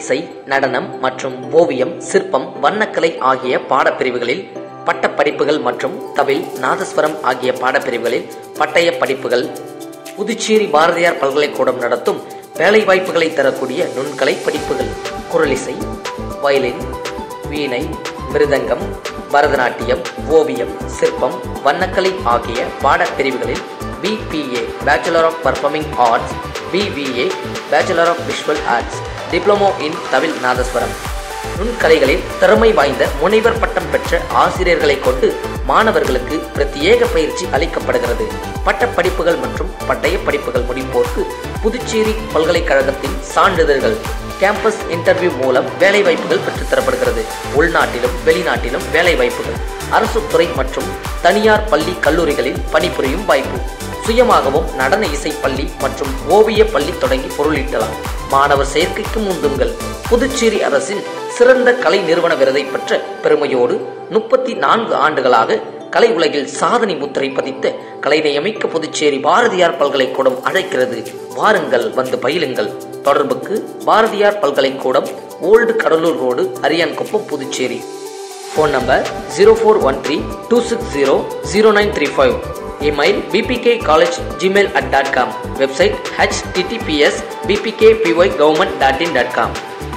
இசை, நடனம் மற்றும் ஓவியம், சிற்பம், வண்ணக்கலை ஆகிய பாடப்பிரிவுகளில் பட்டப்படிப்புகள் மற்றும் தவில், நாதஸ்வரம் ஆகிய பாடப்பிரிவுகளில் பட்டய படிப்புகள். புதுச்சேரி பாரதியார் பல்கலைக்கூடம் நடத்தும் வேலைவாய்ப்புகளை தரக்கூடிய நுண்கலை படிப்புகள்: குரலிசை, வயலின், வீணை, மிருதங்கம், பரதநாட்டியம், ஓவியம், சிற்பம், வண்ணக்கலை ஆகிய பாடப்பிரிவுகளில் BPA Bachelor of Performing Arts, BVA Bachelor of Visual Arts, diploma in தவில் நாதஸ்வரம். நுண்கலைகளில் திறமை வாய்ந்த முனைவர் பட்டம் பெற்ற ஆசிரியர்களை கொண்டு மாணவர்களுக்கு பிரத்யேக பயிற்சி அளிக்கப்படுகிறது. பட்டப்படிப்புகள் மற்றும் பட்டய படிப்புகள் முடிப்போருக்கு புதுச்சேரி பல்கலைக்கழகத்தின் சான்றிதழ்கள், கேம்பஸ் இன்டர்வியூ மூலம் வேலைவாய்ப்புகள் பெற்றுத்தரப்படுகிறது. உள்நாட்டிலும் வெளிநாட்டிலும் வேலைவாய்ப்புகள், அரசு துறை மற்றும் தனியார் பள்ளி கல்லூரிகளில் பணிபுரியும் வாய்ப்பு. சுயமாகவும் நடன இசை பள்ளி மற்றும் ஓவிய பள்ளி தொடங்கி பொருளீட்டலாம். மாணவர் சேர்க்கைக்கு முந்துங்கள். புதுச்சேரி அரசின் சிறந்த கலை நிறுவன விருதை பெற்ற பெருமையோடு 34 ஆண்டுகளாக கலை உலகில் சாதனை முத்திரை பதித்த கலைநயமிக்க புதுச்சேரி பாரதியார் பல்கலைக்கூடம் அழைக்கிறது. வாருங்கள், வந்து பயிலுங்கள். தொடர்புக்கு பாரதியார் பல்கலைக்கூடம், old Cuddalore road, Ariyankuppam, Puducherry. Phone number 0413-260-0935. email bpkcollege@gmail.com. website https bpkpygovernment.in.com.